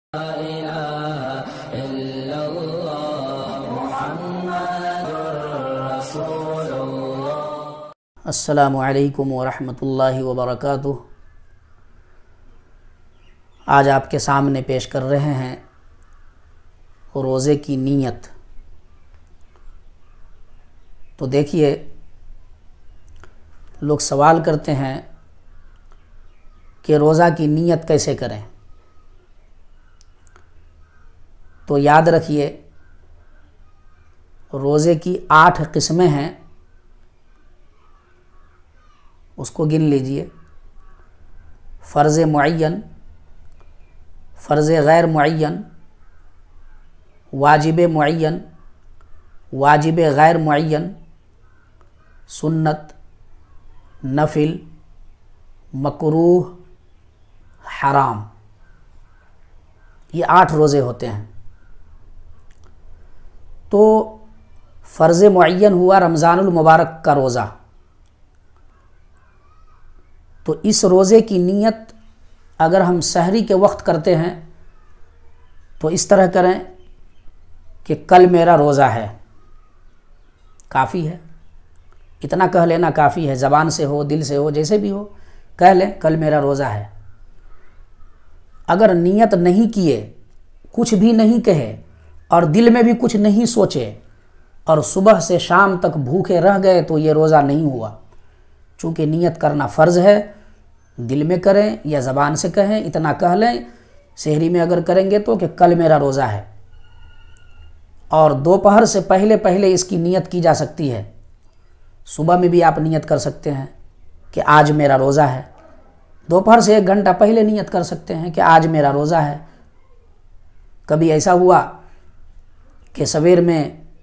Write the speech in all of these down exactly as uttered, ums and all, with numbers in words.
السلام علیکم ورحمۃ اللہ وبرکاتہ۔ آج آپ کے سامنے پیش کر رہے ہیں روزے کی نیت۔ تو دیکھیے، لوگ سوال کرتے ہیں کہ روزہ کی نیت کیسے کریں۔ تو یاد رکھیے، روزے کی آٹھ قسمیں ہیں، اس کو گن لیجئے۔ فرض معین، فرض غیر معین، واجب معین، واجب غیر معین، سنت، نفل، مکروہ، حرام۔ یہ آٹھ روزے ہوتے ہیں۔ تو فرض معین ہوا رمضان المبارک کا روزہ۔ تو اس روزے کی نیت اگر ہم سحری کے وقت کرتے ہیں تو اس طرح کریں کہ کل میرا روزہ ہے، کافی ہے، اتنا کہہ لینا کافی ہے، زبان سے ہو، دل سے ہو، جیسے بھی ہو کہہ لیں کل میرا روزہ ہے۔ اگر نیت نہیں کیے، کچھ بھی نہیں کہے اور دل میں بھی کچھ نہیں سوچے اور صبح سے شام تک بھوکے رہ گئے تو یہ روزہ نہیں ہوا، چونکہ نیت کرنا فرض ہے۔ دل میں کریں یا زبان سے کہیں، اتنا کہہ لیں سحری میں اگر کریں گے تو کہ کل میرا روزہ ہے۔ اور دوپہر سے پہلے پہلے اس کی نیت کی جا سکتی ہے۔ صبح میں بھی آپ نیت کر سکتے ہیں کہ آج میرا روزہ ہے، دوپہر سے ایک گھنٹہ پہلے نیت کر سکتے ہیں کہ آج میرا روزہ ہے۔ کبھی ایسا ہوا کہ سویر میں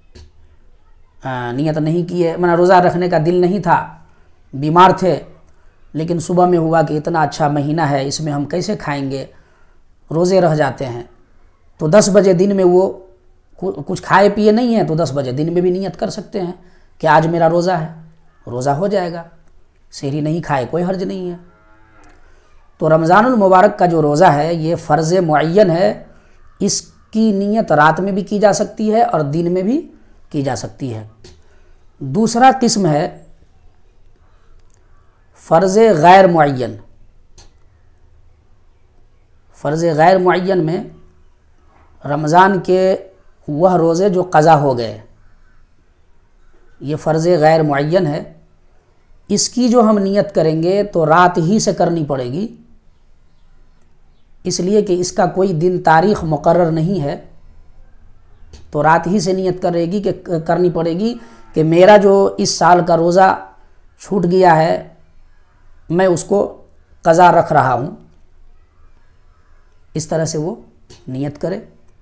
نیت نہیں کیے، منا روزہ رکھنے کا دل نہیں تھا، بیمار تھے، لیکن صبح میں ہوا کہ اتنا اچھا مہینہ ہے، اس میں ہم کیسے کھائیں گے، روزے رہ جاتے ہیں۔ تو دس بجے دن میں وہ کچھ کھائے پیے نہیں ہیں تو دس بجے دن میں بھی نیت کر سکتے ہیں کہ آج میرا روزہ ہے، روزہ ہو جائے گا، سحری نہیں کھائے کوئی حرج نہیں ہے۔ تو رمضان المبارک کا جو روزہ ہے یہ فرض معین ہے، اس کی نیت رات میں بھی کی جا سکتی ہے اور دن میں بھی کی جا سکتی ہے۔ دوسرا قسم ہے فرض غیر معین۔ فرض غیر معین میں رمضان کے وہ روزے جو قضا ہو گئے، یہ فرض غیر معین ہے۔ اس کی جو ہم نیت کریں گے تو رات ہی سے کرنی پڑے گی، اس لیے کہ اس کا کوئی دن تاریخ مقرر نہیں ہے۔ تو رات ہی سے نیت کرے گی کہ کرنی پڑے گی کہ میرا جو اس سال کا روزہ چھوٹ گیا ہے میں اس کو قضا رکھ رہا ہوں، اس طرح سے وہ نیت کرے۔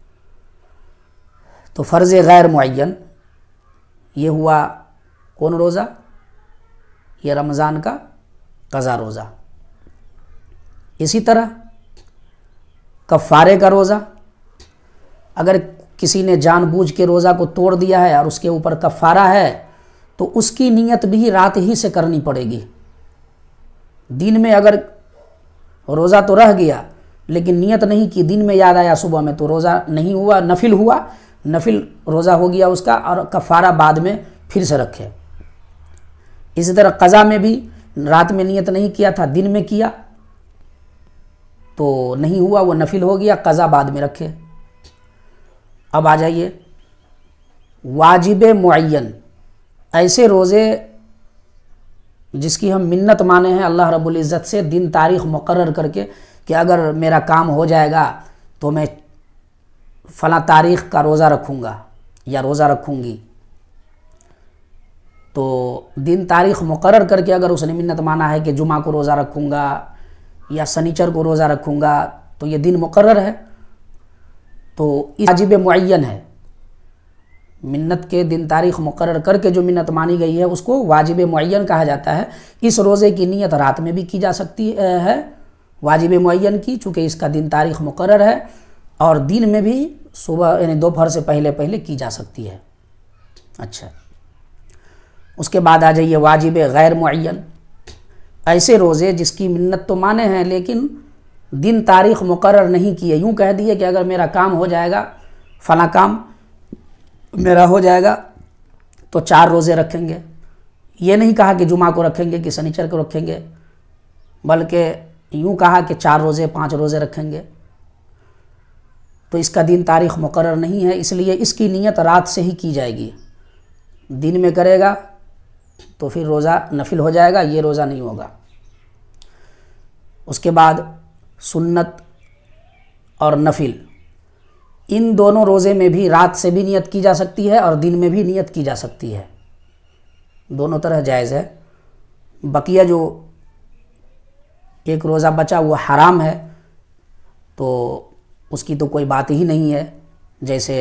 تو فرض غیر معین یہ ہوا کون روزہ؟ یہ رمضان کا قضا روزہ۔ اسی طرح کفارے کا روزہ، اگر کسی نے جان بوجھ کے روزہ کو توڑ دیا ہے اور اس کے اوپر کفارہ ہے تو اس کی نیت بھی رات ہی سے کرنی پڑے گی۔ دن میں اگر روزہ تو رہ گیا لیکن نیت نہیں کی، دن میں یاد آیا صبح میں، تو روزہ نہیں ہوا، نفل ہوا، نفل روزہ ہو گیا اس کا، اور کفارہ بعد میں پھر سے رکھے۔ اسی طرح قضا میں بھی رات میں نیت نہیں کیا تھا، دن میں کیا تو نہیں ہوا، وہ نفل ہو گیا، قضا بعد میں رکھے۔ اب آ جائیے واجب معین، ایسے روزے جس کی ہم منت مانے ہیں اللہ رب العزت سے، دن تاریخ مقرر کر کے کہ اگر میرا کام ہو جائے گا تو میں فلاں تاریخ کا روزہ رکھوں گا یا روزہ رکھوں گی۔ تو دن تاریخ مقرر کر کے اگر اس نے منت مانا ہے کہ جمعہ کو روزہ رکھوں گا یا سنیچر کو روزہ رکھوں گا تو یہ دن مقرر ہے، تو واجب معین ہے۔ منت کے دن تاریخ مقرر کر کے جو منت مانی گئی ہے اس کو واجب معین کہا جاتا ہے۔ اس روزے کی نیت رات میں بھی کی جا سکتی ہے واجب معین کی، چونکہ اس کا دن تاریخ مقرر ہے، اور دن میں بھی صبح یعنی دوپہر سے پہلے پہلے کی جا سکتی ہے۔ اچھا، اس کے بعد آ جائیے واجب غیر معین، ایسے روزے جس کی منت تو مانے ہیں لیکن دن تاریخ مقرر نہیں کی ہے، یوں کہہ دیے کہ اگر میرا کام ہو جائے گا، فلاں کام میرا ہو جائے گا تو چار روزے رکھیں گے. یہ نہیں کہا کہ جمعہ کو رکھیں گے کہ سنیچر کو رکھیں گے، بلکہ یوں کہا کہ چار روزے پانچ روزے رکھیں گے. تو اس کا دن تاریخ مقرر نہیں ہے، اس لیے اس کی نیت رات سے ہی کی جائے گی. دن میں کرے گا تو پھر روزہ نفل ہو جائے گا، یہ روزہ نہیں ہوگا. اس کے بعد سنت اور نفل، ان دونوں روزے میں بھی رات سے بھی نیت کی جا سکتی ہے اور دن میں بھی نیت کی جا سکتی ہے، دونوں طرح جائز ہے. بقیہ جو ایک روزہ بچا وہ حرام ہے تو اس کی تو کوئی بات ہی نہیں ہے. جیسے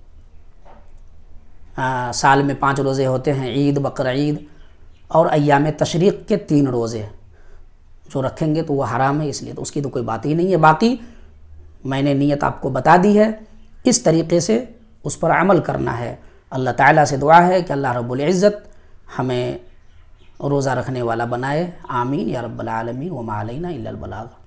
آ, سال میں پانچ روزے ہوتے ہیں، عید، بقرعید اور ایام تشریق کے تین روزے جو رکھیں گے تو وہ حرام ہے، اس لیے تو اس کی تو کوئی بات ہی نہیں ہے. باقی میں نے نیت آپ کو بتا دی ہے، اس طریقے سے اس پر عمل کرنا ہے. اللہ تعالیٰ سے دعا ہے کہ اللہ رب العزت ہمیں روزہ رکھنے والا بنائے. آمین یا رب العالمین. وما علینا الا البلاغ.